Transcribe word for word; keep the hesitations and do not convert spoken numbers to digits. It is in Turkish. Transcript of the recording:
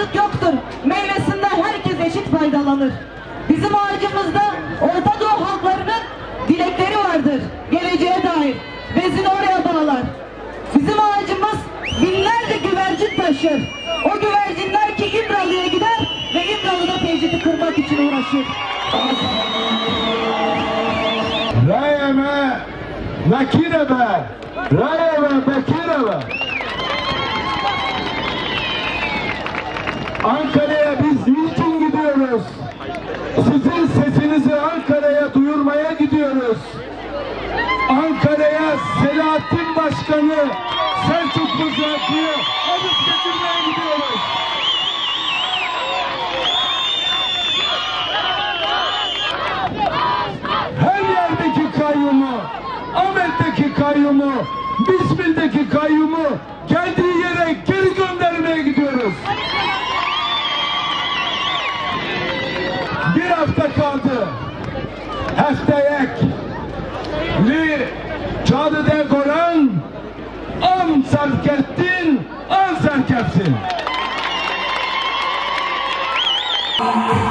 ayrımcılık yoktur. Meyvesinden herkes eşit faydalanır. Bizim ağacımızda Orta Doğu halklarının dilekleri vardır. Geleceğe dair. Bezini oraya bağlar. Bizim ağacımız binlerce güvercin taşır. O güvercinler ki İmralı'ya gider ve İmralı'da tecridi kırmak için uğraşır. Rayeme, nakirebe, rayeme, bekirebe. Ankara'ya biz niçin gidiyoruz? Sizin sesinizi Ankara'ya duyurmaya gidiyoruz. Ankara'ya Selahattin Başkanı Selçuk Mızraklı'yı alıp getirmeye gidiyoruz. Her yerdeki kayyumu, Ahmet'teki kayyumu, Bismil'deki kayyumu geldiği yere geri göndermeye gidiyoruz. Bir hafta kaldı. Hefteyek li cadıde goran am serkettin, an serketsin.